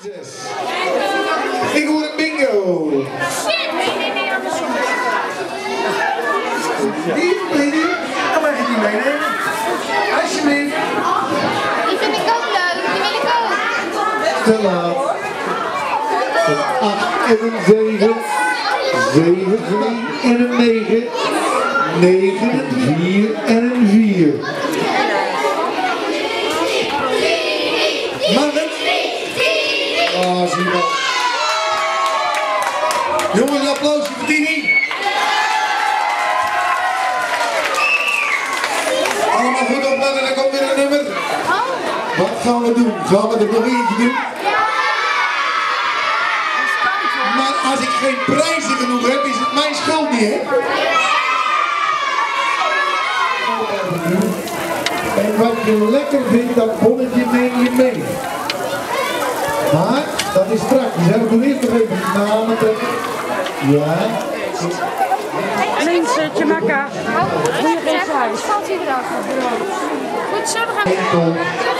Ik hoor een bingo. Shit! Nee, andersom. Lief, lady. Dan mag je die meenemen. Alsjeblieft. Die vind ik ook leuk. Die wil ik ook. Te laat. Een 8 en een 7. 7 en een 9. 9 en een 4 en een 4. Mag het? Oh, zie je wel. Jongens, een applausje voor Tini. Allemaal goed opletten, dan komt weer een nummer. Wat gaan we doen? Gaan we er nog eentje doen? Maar als ik geen prijzen genoeg heb, is het mijn schuld niet, hè? En wat je lekker vindt, dat bonnetje neem je mee. Maar, dat is straks. Dus we doen eerst nog even de namen trekken. Ja. Links, Tjemaka. Valt hij eraf? Goed zo, we gaan.